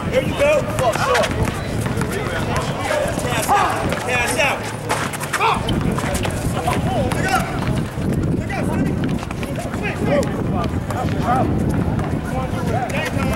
There you go. Fuck, short. Cash out. Cash out. Look up. Look up, Sonny. Swing.